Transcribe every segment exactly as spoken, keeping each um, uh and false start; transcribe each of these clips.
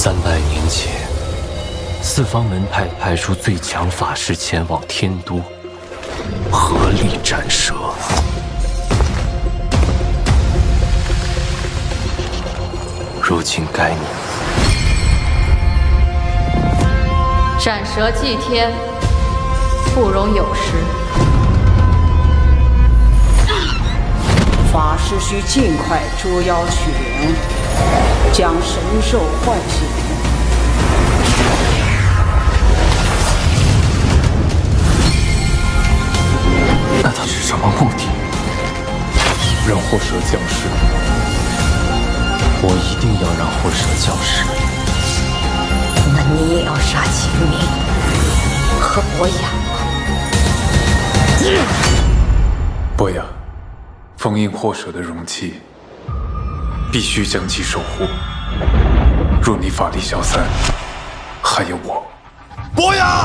三百年前，四方门派派出最强法师前往天都，合力斩蛇。如今该你。 斩蛇祭天，不容有失。 法师需尽快捉妖取灵，将神兽唤醒。 那他是什么目的？ 让祸蛇降世。 我一定要让祸蛇降世。 那你也要杀秦明和博雅吗？ 博雅，封印祸蛇的容器，必须将其守护。若你法力消散，还有我。 博雅，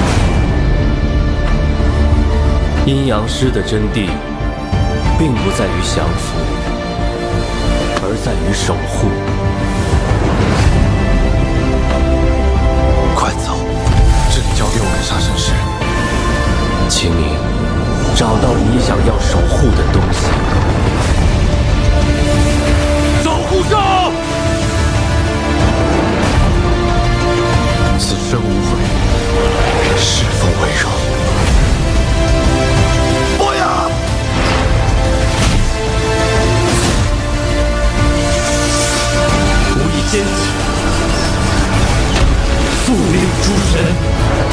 阴阳师的真谛，并不在于降服，而在于守护。 快走，这里交给我跟杀神师。 秦明，找到你想要守护的东西。 守护兽，此生无悔，世风为荣。博雅， 无以坚持，复令诸神。